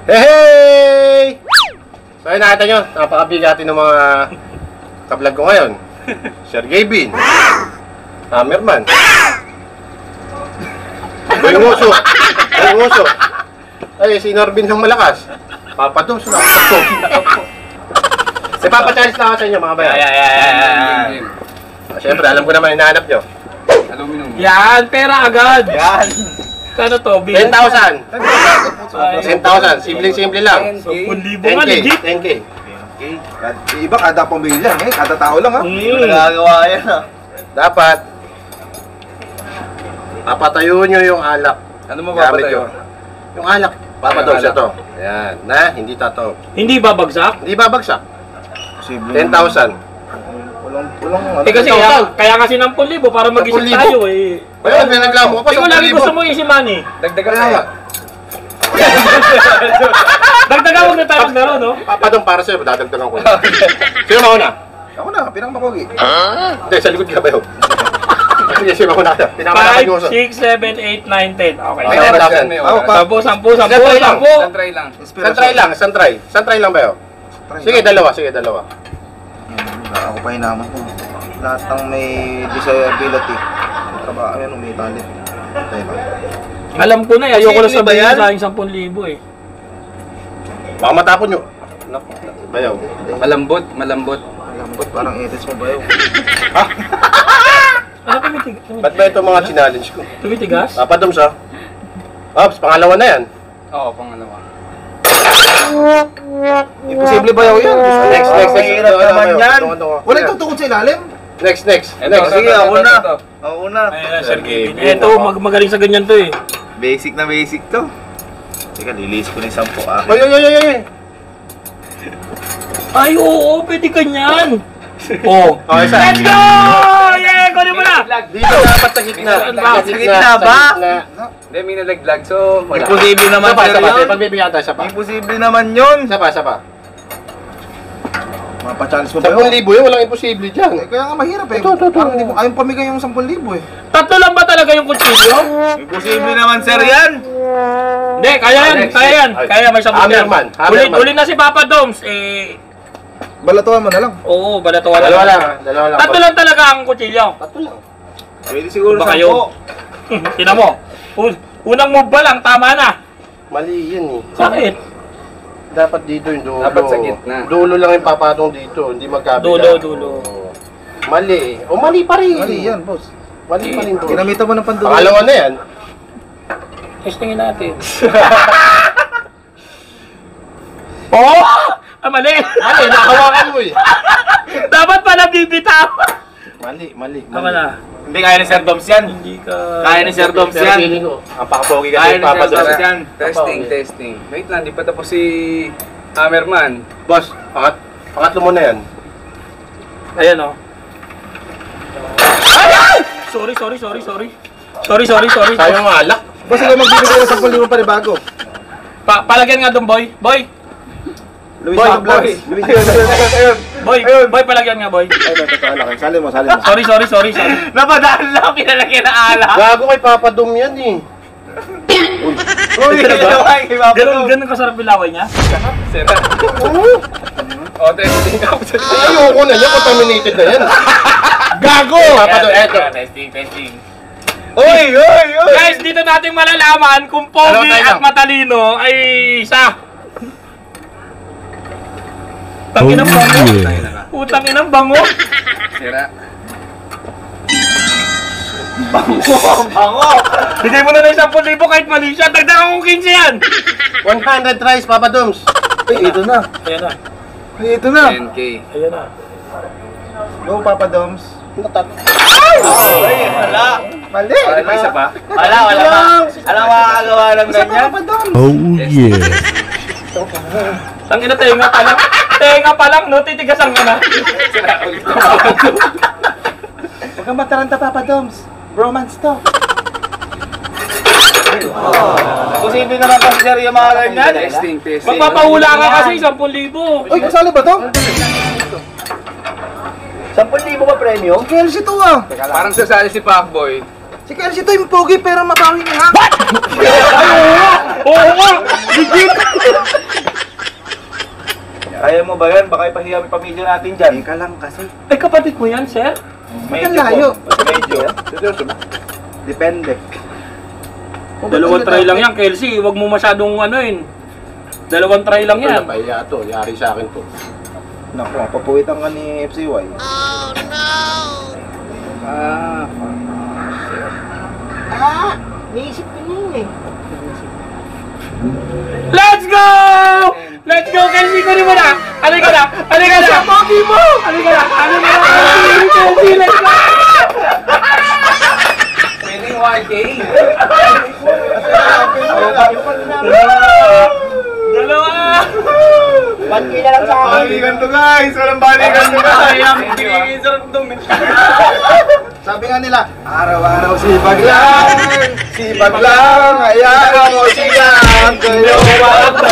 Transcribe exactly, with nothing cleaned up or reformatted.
Hey! So ayun, nakita nyo, napakabigati ng mga kablog ko ngayon. Sergey Bin, Hammerman, yung uso, yung uso. Ay, si Norbin ng malakas. Papa Doms, nakapag. Si Papa Charles na ako sa inyo, mga bayan. Yeah, yeah, yeah, yeah. Siyempre, alam ko naman hinahanap nyo. Aluminum. Yan, pera agad. Yan. Kano to? ten thousand. ten thousand. Simpleng-simple lang. ten libo nga, legit. ten K. Iba kada pamilya eh, kada tao lang ha. Mm. Nagagawa yan ha. Dapat papatayo nyo yung alak. Ano mo Gamit papatayo? nyo. Yung alak. Papadogs ito. Yan. Na, hindi tato. Hindi babagsak? Hindi babagsak. ten thousand. Walang, walang ano. Eh kasi kaya, kaya kasi ng ten libo para mag-isip ten libo. tayo eh. Kaya may nagklamo ka pa Ikaw sa lagi ten gusto libo. mo easy money. Dagdagan kaya. Dagdagan huwag na tayo maglaro, no? Papadong para sa'yo, dadagdagan ko. Sino mauna? Ako na, pinang makogi. Hindi, sa likod ka ba yun? Sige, sino mauna ka? Pinamalakan yung uso. five, six, seven, eight, nine, ten. Okay. May oras yan, may oras. Sampu, sampu, sampu, Isang try lang. sampu. Isang try lang. San try lang, san try. San try lang ba yun? Sige, dalawa, sige, dalawa. Ako pa hinaman ko. Lahat ng may disability. Trabaho, yan, may talent. Tayo lang. Alam ko na eh, ayoko lang Posible ba sabihin yan? sa aking ten libo eh. Baka matapon nyo. Naku, bayaw. Malambot, malambot. Malambot, parang edits mo ba yun? Ano tumitigas? Ba't ba ito mga challenge ko? Tumitigas? Papadoms ha? Ops, pangalawa na yan. Oo, pangalawa. Imposible ba yun? Next, next, next. Mahirap Ito, ito, naman ito, yan. ito, ito. Wala yung tutukod sa ilalim. Next, next. Ito, Next. Sige, ito, ako ito, na. ito. Ako na. Ayun na, Sir Sergey. Kevin. Ito, mag magaling sa ganyan to eh. Basic na basic to. Teka, lilis ko na yung sampo ah. Ay, ay, ay, ay, ay. Ay, oo, pwede ganyan. Oh. Okay, isa. Let's go! Yeah, kunin mo na! Dito dapat sa gitna. Sa gitna ba? Hindi, may nalaglag, so wala. Imposible naman Isa pa, sir isa pa. yun. Pagbibigyan tayo, isa pa. Imposible naman yun. Isa pa, isa pa. Mapa-challenge mo ba Sampung yun? libo yun, walang imposible dyan. Eh, kaya nga mahirap eh. Ito, ito, ito. Parang hindi mo kayang pamigay yung sampung libo eh. Tatlo lang ba talaga yung kutsilyo? Imposible naman sir yan. Hindi, kaya yan, Next, kaya yan. next. Kaya may sabot yan. Hammerman, Uli, Hammerman. uli na si Papa Doms, eh... Balatuan mo na lang. Oo, balatuan Dalawa lang, ha? Dalawa lang. Tatlo lang talaga ang kutsilyo. Tatlo lang. Pwede siguro Ba sampo. kayo? Tinan mo. Un- unang move ba lang, tama na. Mali yan eh. Bakit? Dapat dito yung dulo. Dapat sa gitna. Dulo lang yung papatong dito, hindi magkabila. Dulo, dulo. Oo. Mali. O mali pa rin. Mali yan boss. Mali pa rin dulo. Ginamitan mo ng pandulo. Pangalawa na yan. Testingin natin. Oh! Ah, mali! Mali, nakawakan mo eh. Dapat pala bibitaw. Mali, mali. Tama na. Hindi kaya ni Sir Doms yan. Hindi ka... Kaya ni Sir Doms Pero yan. feeling ko, ang pakapogi kasi Kaya yung ni Sir papadoms. Doms yan. Testing, Okay. testing. Wait lang, di pa tapos si Hammerman. Boss, pangat, pangatlo mo na yan. Ayan o. Ay! Ay! Sorry, sorry, sorry, sorry. Sorry, sorry, sorry. Sayang nga alak. Boss, ikaw magbibigay ng sampung libo pa rin bago. Pa palagyan nga doon, boy. Boy! Luis Boy, Boy, boy. Luis Ayun. Boy! Boy, palagyan nga, boy. Ay, ito, ito, alak. Sali mo, sali mo. Sorry, sorry, sorry, sorry. Napadaan lang, pinalagyan na alak. Gago kay papadom yan eh. Uy, Diba? Ganun, ganun kasarap bilaway niya. Sira. Oo. O, testing ako. Ayoko na yan, contaminated na yan. Gago! Papadom, eto. Testing, testing. Uy, uy, uy. Guys, dito natin malalaman kung pogi Dalawa tayo at lang. matalino ay isa. Tangin ang bango. Utang inang bango. Sira. Bango. Bigay mo na ng ten libo kahit mali siya. Dagdagan kong fifteen yan. one hundred tries, papadoms. Ay, ito na. Ayan na. Ay, ito na. ten K. Ayan na. Go, Papa Doms. Natat. Ay, wala. Mali. Wala pa isa pa? Wala, wala pa. Alam mo, makakagawa ng ganyan. Oh yeah. Tangin na tenga pa lang. Tenga pa lang, no? Titigasan ka na. Sira ulit. Huwag kang mataranta, Papa Doms. Bromance to. Posible naman kasi sir yung mga ganyan. Testing, testing. Magpapahula ka kasi ten libo. Uy, kasali ba to? Sampung libo ba premyo? Si Kelsey to ah. Parang sasali si Pacboy. Si Kelsey to yung pogi pero mabawi niya. Oo nga! Legit! ba yan? Baka ipahiya may pamilya natin dyan. Teka lang kasi. Ay, kapatid mo yan, sir? Ba't ang layo? Medyo. Seryoso ba? Depende. Dalawang try lang yan, Kelsey. Huwag mo masyadong ano yun. Dalawang try lang yan. Pahiya to, yari sa akin to. Naku, papawitan ka ni F C Y. Ah, Ah! Niisip ko yun eh. let's go! Let's go, Kelsey! Kunin mo na! Halika na! Halika na! Pogi mo! Halika na! Halika na! Kelsey, let's go! Pwede yung Y K. Dalawa! Banti na lang sa akin. Balikan to guys! Walang balikan to guys! Ay, ang sarap dumi. Sabi nga nila, araw-araw sipag lang, sipag lang, hayaan mo silang kayo.